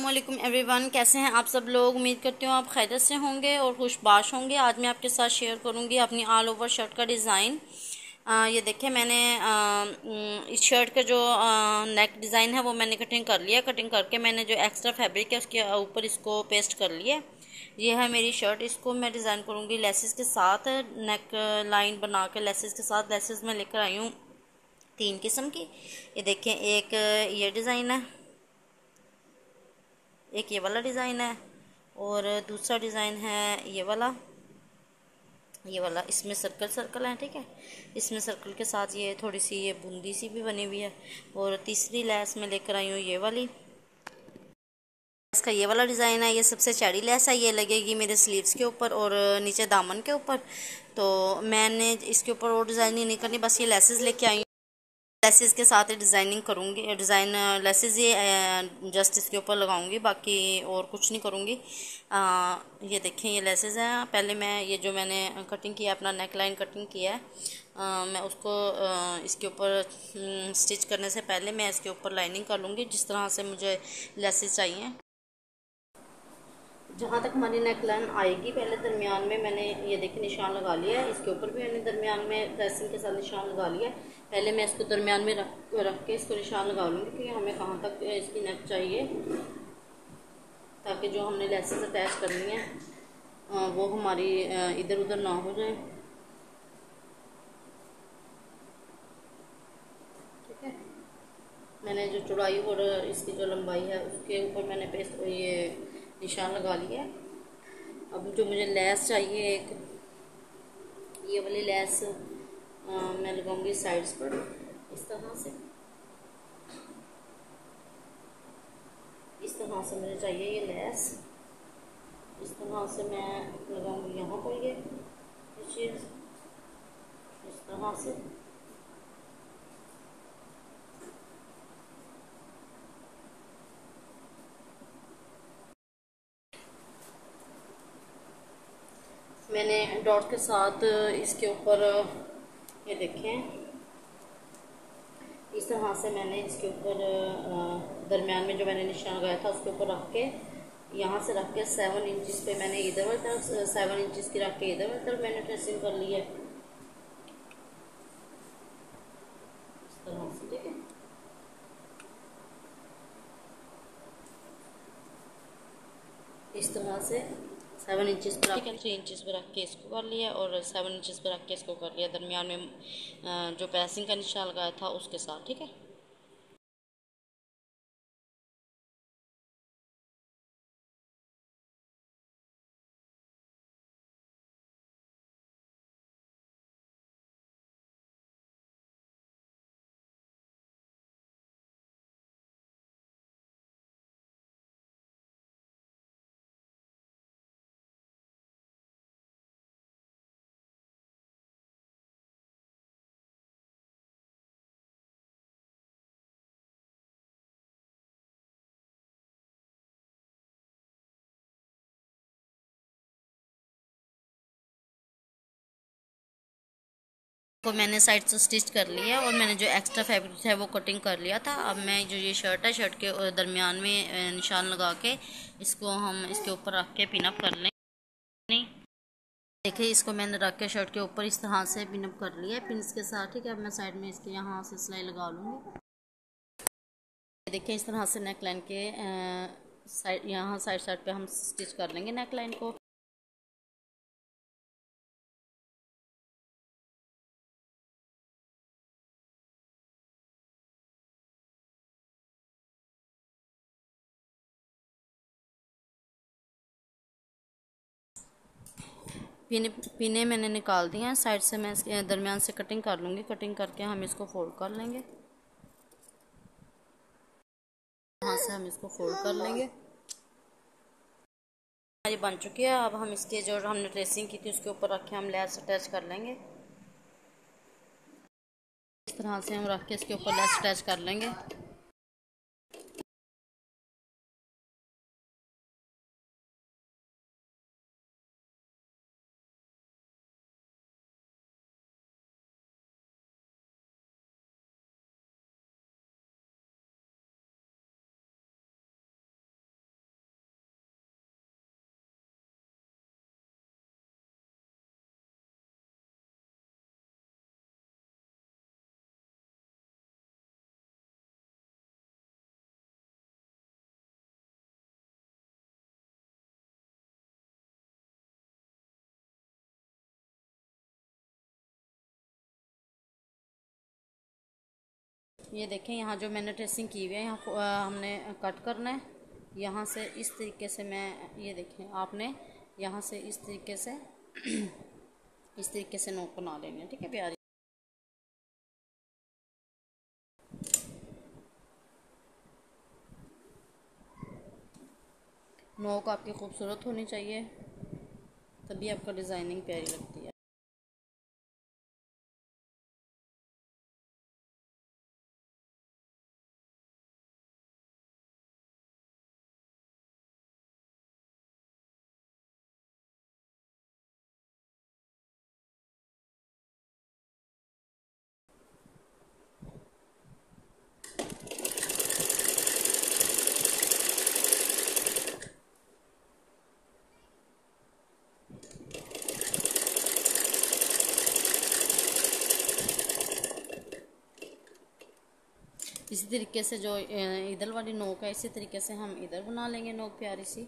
वालेकुम एवरीवन, कैसे हैं आप सब लोग। उम्मीद करती हूँ आप खैरियत से होंगे और खुशबाश होंगे। आज मैं आपके साथ शेयर करूँगी अपनी ऑल ओवर शर्ट का डिज़ाइन। ये देखिए, मैंने इस शर्ट का जो नेक डिज़ाइन है वो मैंने कटिंग कर लिया। कटिंग करके मैंने जो एक्स्ट्रा फैब्रिक है उसके ऊपर इसको पेस्ट कर लिया। ये है मेरी शर्ट। इसको मैं डिज़ाइन करूँगी लेसेस के साथ। नेक लाइन बना के लेसेस के साथ, लेसेस मैं लेकर आई हूँ 3 किस्म की। ये देखें, एक ये डिज़ाइन है, एक ये वाला डिज़ाइन है और दूसरा डिज़ाइन है ये वाला इसमें सर्कल सर्कल है, ठीक है। इसमें सर्कल के साथ ये थोड़ी सी ये बूंदी सी भी बनी हुई है। और तीसरी लैस में लेकर आई हूँ ये वाली। इसका ये वाला डिज़ाइन है, ये सबसे चौड़ी लैस है। ये लगेगी मेरे स्लीव्स के ऊपर और नीचे दामन के ऊपर। तो मैंने इसके ऊपर और डिज़ाइनिंग नहीं करनी, बस ये लेसेस लेके आई हूँ। लेसेस के साथ डिज़ाइनिंग करूँगी, डिज़ाइन लेसेस ये जस्ट इसके ऊपर लगाऊंगी, बाकी और कुछ नहीं करूँगी। ये देखें, ये लेसेस हैं। पहले मैं ये जो मैंने कटिंग किया, अपना नेक लाइन कटिंग किया है, मैं उसको इसके ऊपर स्टिच करने से पहले मैं इसके ऊपर लाइनिंग कर लूँगी जिस तरह से मुझे लेसेस चाहिए। जहाँ तक हमारी नेक लाइन आएगी, पहले दरमियान में मैंने ये देखिए निशान लगा लिया है। इसके ऊपर भी मैंने दरमियान में प्रेसिंग के साथ निशान लगा लिया है। पहले मैं इसको दरमियान में रख के इसको निशान लगा लूँगी कि हमें कहाँ तक इसकी नेक चाहिए, ताकि जो हमने लेसेस अटैच करनी है वो हमारी इधर उधर ना हो जाए, ठीक है। मैंने जो चौड़ाई और इसकी जो लंबाई है उसके ऊपर मैंने पेस्ट ये निशान लगा लिया है। अब जो मुझे लेस चाहिए, एक ये वाली लेस मैं लगाऊंगी साइड्स पर इस तरह से। इस तरह से मुझे चाहिए ये लेस। इस तरह से मैं लगाऊंगी यहाँ पर ये चीज़ इस तरह से। मैंने डॉट के साथ इसके ऊपर ये देखें, इस तरह से मैंने इसके ऊपर दरमियान में जो मैंने निशान लगाया था उसके ऊपर रख के, यहाँ से रख के 7 इंचज़ पे मैंने इधर वाली तरफ 7 इंचज़ की रख के इधर वाली तरफ मैंने ट्रेसिंग कर ली है इस तरह से, ठीक है। इस तरह से 7 इंचज़ पर रख के 3 इंचज़ पर रख के इसको कर लिया और 7 इंचज़ पर रख के इसको कर लिया दरमियान में जो प्रेसिंग का निशान लगाया था उसके साथ, ठीक है। को मैंने साइड से स्टिच कर लिया और मैंने जो एक्स्ट्रा फैब्रिक है वो कटिंग कर लिया था। अब मैं जो ये शर्ट है, शर्ट के दरमियान में निशान लगा के इसको हम इसके ऊपर रख के पिनअप कर लें। देखिए, इसको मैंने रख के शर्ट के ऊपर इस तरह से पिनअप कर लिया है पिन्स के साथ, ठीक है। अब मैं साइड में इसके यहाँ से सिलाई लगा लूँगी। देखिए, इस तरह से नेक लाइन के साइड, यहाँ साइड साइड पे हम स्टिच कर लेंगे नेक लाइन को। पिने मैंने निकाल दिए हैं साइड से। मैं इसके दरमियान से कटिंग कर लूँगी। कटिंग करके हम इसको फोल्ड कर लेंगे। यहाँ से हम इसको फोल्ड कर लेंगे। ये बन चुकी है। अब हम इसके जो हमने ट्रेसिंग की थी उसके ऊपर रख के हम लेस अटैच कर लेंगे। इस तरह से हम रख के इसके ऊपर लेस अटैच कर लेंगे। ये देखें यहाँ जो मैंने ट्रेसिंग की हुई है, यहाँ हमने कट करना है। यहाँ से इस तरीके से मैं, ये देखें आपने यहाँ से इस तरीके से इस तरीके से नोक बना लेंगे, ठीक है प्यारी। नोक आपकी खूबसूरत होनी चाहिए, तभी आपका डिज़ाइनिंग प्यारी लगती है। इसी तरीके से जो इधर वाली नोक है, इसी तरीके से हम इधर बना लेंगे नोक प्यारी सी।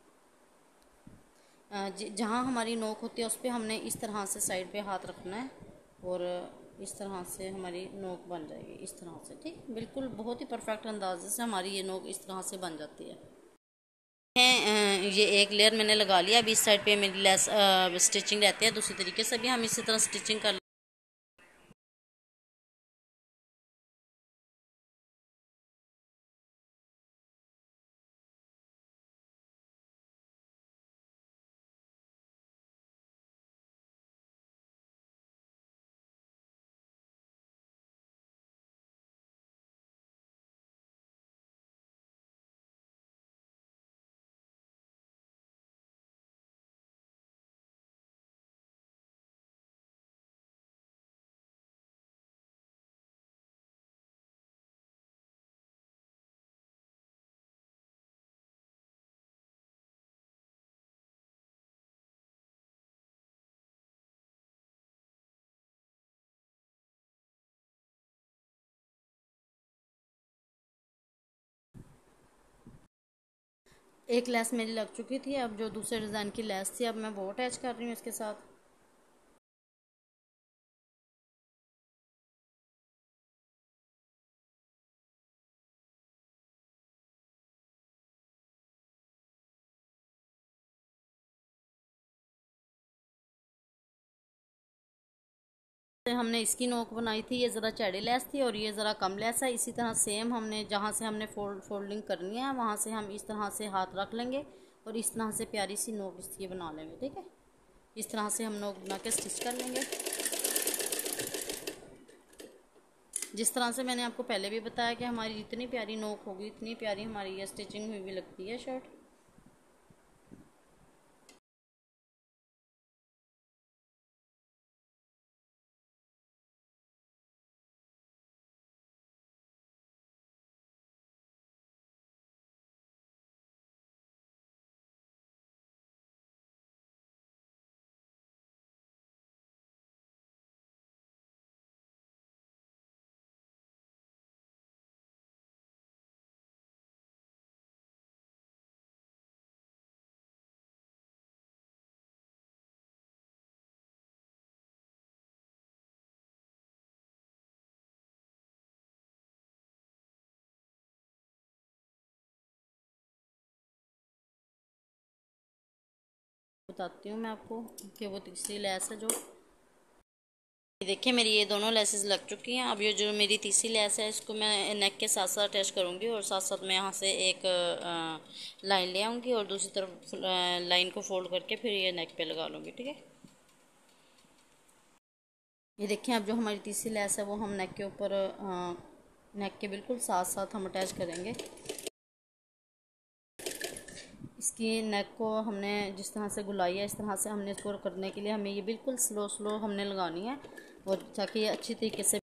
जहाँ हमारी नोक होती है उस पर हमने इस तरह से साइड पे हाथ रखना है और इस तरह से हमारी नोक बन जाएगी, इस तरह से, ठीक। बिल्कुल बहुत ही परफेक्ट अंदाजे से हमारी ये नोक इस तरह से बन जाती है। ये एक लेयर मैंने लगा लिया। अभी इस साइड पे मेरी लेस स्टिचिंग रहती है, दूसरी तरीके से भी हम इसी तरह स्टिचिंग कर। एक लेस मेरी लग चुकी थी, अब जो दूसरे डिज़ाइन की लेस थी अब मैं वो अटैच कर रही हूँ इसके साथ। हमने इसकी नोक बनाई थी, ये ज़रा चौड़ी लेस थी और ये ज़रा कम लेस है। इसी तरह सेम हमने जहाँ से हमने फोल्डिंग करनी है वहाँ से हम इस तरह से हाथ रख लेंगे और इस तरह से प्यारी सी नोक इसकी बना लेंगे, ठीक है। इस तरह से हम नोक बना के स्टिच कर लेंगे। जिस तरह से मैंने आपको पहले भी बताया कि हमारी जितनी प्यारी नोक होगी इतनी प्यारी हमारी ये स्टिचिंग हुई भी लगती है शर्ट। बताती हूँ मैं आपको कि वो तीसरी लेस है जो, देखिए मेरी ये दोनों लेसेस लग चुकी हैं। अब ये जो मेरी तीसरी लेस है इसको मैं नेक के साथ साथ अटैच करूँगी और साथ साथ मैं यहाँ से एक लाइन ले आऊँगी और दूसरी तरफ लाइन को फोल्ड करके फिर ये नेक पे लगा लूँगी, ठीक है। ये देखिए अब जो हमारी तीसरी लेस है वो हम नेक के ऊपर नेक के बिल्कुल साथ साथ हम अटैच करेंगे। इसकी नेक को हमने जिस तरह से गुलाई है इस तरह से हमने इसको करने के लिए हमें ये बिल्कुल स्लो स्लो हमने लगानी है और ताकि ये अच्छी तरीके से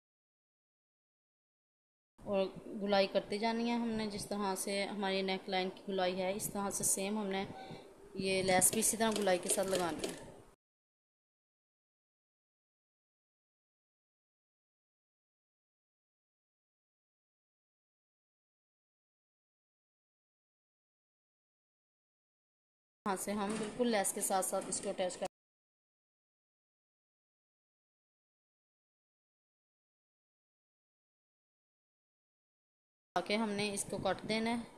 और गुलाई करती जानी है। हमने जिस तरह से हमारी नेक लाइन की गुलाई है इस तरह से सेम हमने ये लेस भी इसी तरह गुलाई के साथ लगानी है। यहाँ से हम बिल्कुल लेस के साथ साथ इसको अटैच कर के हमने इसको काट देना है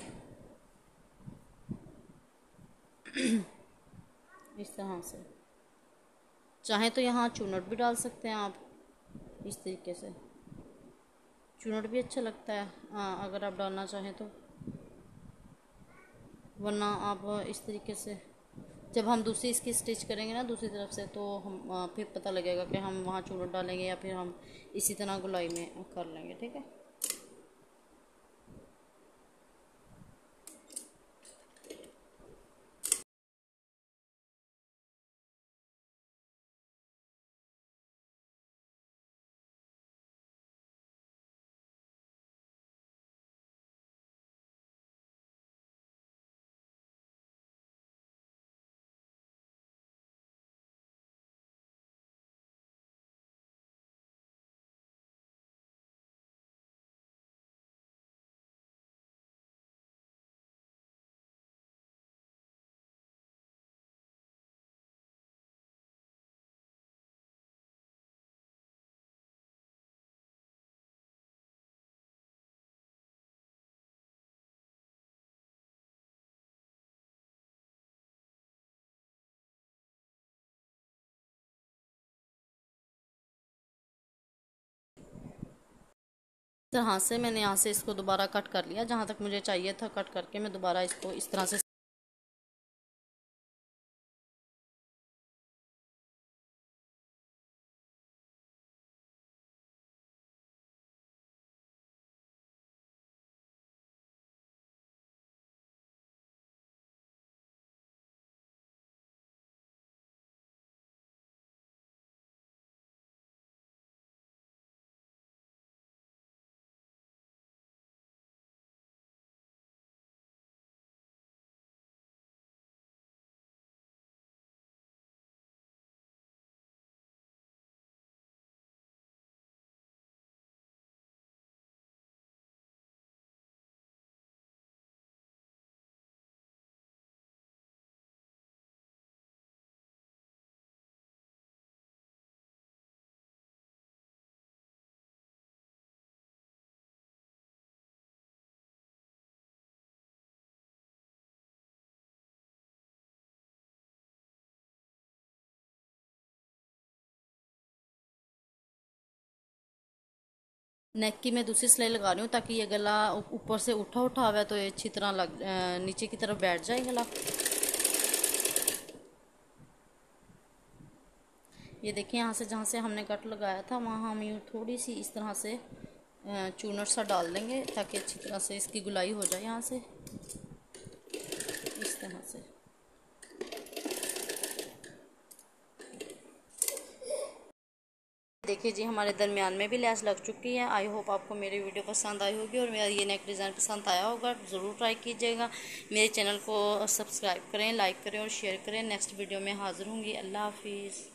इस तरह से। चाहें तो यहाँ चुनट भी डाल सकते हैं आप, इस तरीके से चुनट भी अच्छा लगता है अगर आप डालना चाहें तो, वरना आप इस तरीके से जब हम दूसरी इसकी स्टिच करेंगे ना दूसरी तरफ से, तो हम फिर पता लगेगा कि हम वहाँ चुनट डालेंगे या फिर हम इसी तरह गुलाई में कर लेंगे। ठीक है, तरह से मैंने यहाँ से इसको दोबारा कट कर लिया, जहाँ तक मुझे चाहिए था कट करके मैं दोबारा इसको इस तरह से नेक की मैं दूसरी सिलाई लगा रही हूँ ताकि ये गला ऊपर से उठा हुआ है तो ये अच्छी तरह नीचे की तरफ बैठ जाए गला। ये देखिए यहाँ से जहाँ से हमने कट लगाया था वहाँ हम यूँ थोड़ी सी इस तरह से चूनट सा डाल देंगे ताकि अच्छी तरह से इसकी गुलाई हो जाए यहाँ से इस तरह से। देखिए जी हमारे दरमियान में भी लैस लग चुकी है। आई होप आपको मेरी वीडियो पसंद आई होगी और मेरा ये नेक डिज़ाइन पसंद आया होगा। ज़रूर ट्राई कीजिएगा। मेरे चैनल को सब्सक्राइब करें, लाइक करें और शेयर करें। नेक्स्ट वीडियो में हाज़िर होंगी। अल्लाह हाफिज़।